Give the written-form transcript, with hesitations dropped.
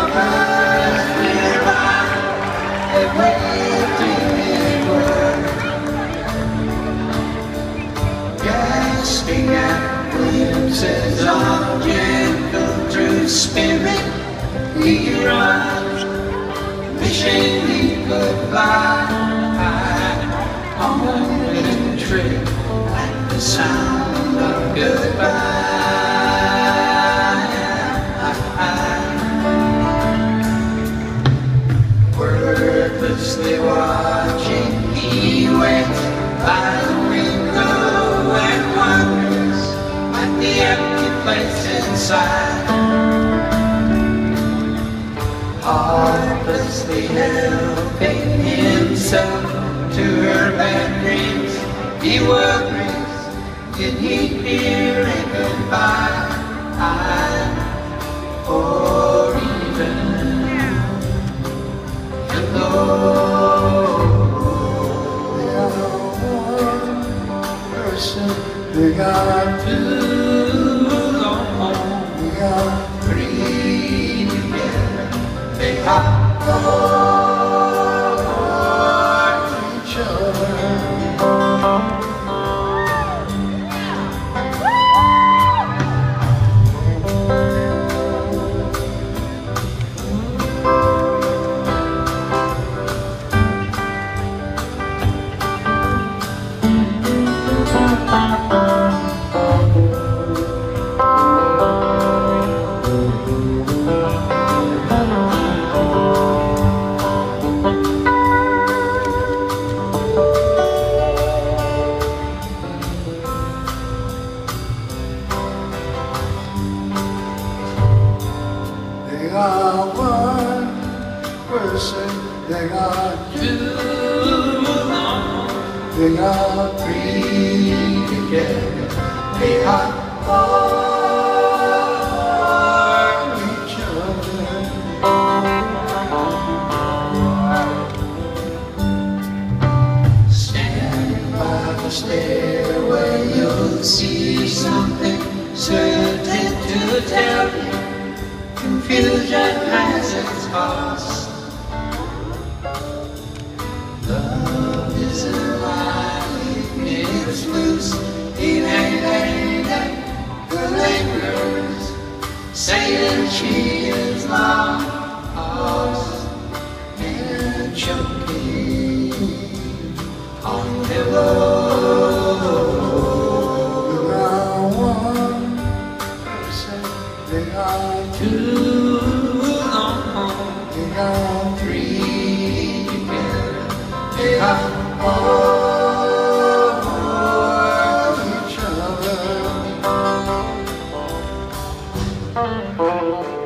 lovers nearby, they're waiting in word, gasping at glimpses of gentle true spirit. We rush, wishing we could fly on a winning trip at the sound of goodbye. Wordlessly watching, he waits by the window and wonders at the empty place inside. Heartlessly helping himself to her bad dreams, he worries, did he hear a goodbye? Or even hello. They are one person, they got two alone, they got three together, they have for each other. They are one person, they are two alone, they are three together, they are for each other. Standing by the stairway, you'll see something certain to tell you. Confusion has its cost. Love is alive, it's loose. It ain't anything. The laborers saying she is lost and choking on the road. There are one person, they are two alone, they are three together, they are all for each other.